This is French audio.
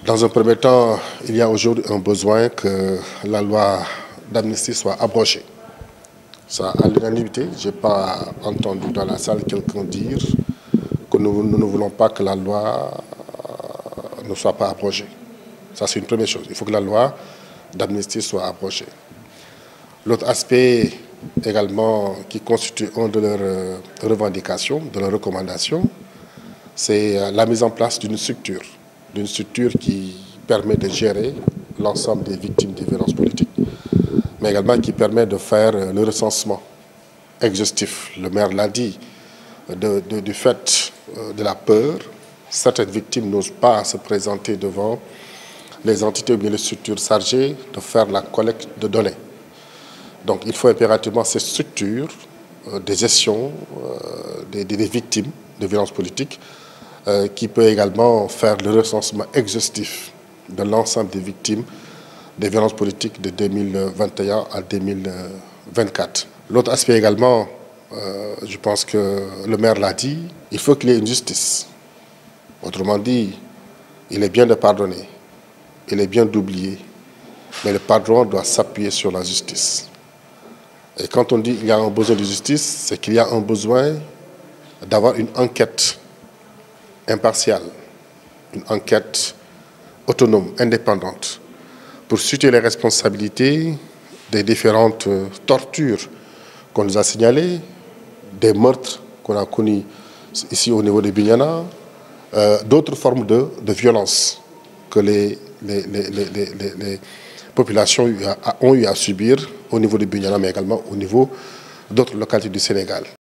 Dans un premier temps, il y a aujourd'hui un besoin que la loi d'amnistie soit abrogée. Ça, à l'unanimité, je n'ai pas entendu dans la salle quelqu'un dire que nous ne voulons pas que la loi ne soit pas abrogée. Ça, c'est une première chose. Il faut que la loi d'amnistie soit abrogée. L'autre aspect également qui constitue une de leurs revendications, de leurs recommandations, c'est la mise en place d'une structure qui permet de gérer l'ensemble des victimes des violences politiques, mais également qui permet de faire le recensement exhaustif. Le maire l'a dit, du fait de la peur, certaines victimes n'osent pas se présenter devant les entités ou bien les structures chargées de faire la collecte de données. Donc il faut impérativement ces structures de gestion des victimes de violences politiques qui peut également faire le recensement exhaustif de l'ensemble des victimes des violences politiques de 2021 à 2024. L'autre aspect également, je pense que le maire l'a dit, il faut qu'il y ait une justice. Autrement dit, il est bien de pardonner, il est bien d'oublier, mais le pardon doit s'appuyer sur la justice. Et quand on dit qu'il y a un besoin de justice, c'est qu'il y a un besoin d'avoir une enquête impartiale, une enquête autonome, indépendante, pour situer les responsabilités des différentes tortures qu'on nous a signalées, des meurtres qu'on a connus ici au niveau de Bignona, d'autres formes de violence que les populations ont eu à subir au niveau de Bignona, mais également au niveau d'autres localités du Sénégal.